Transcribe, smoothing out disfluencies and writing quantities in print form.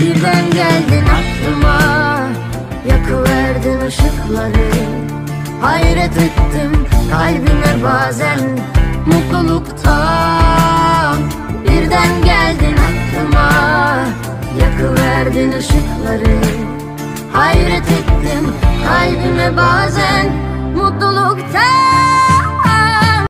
Birden geldin aklıma, yakıverdin ışıkları. Hayret ettim kalbime bazen mutluluktan. Birden geldin aklıma, yakıverdin ışıkları. Hayret ettim kalbime bazen mutluluktan.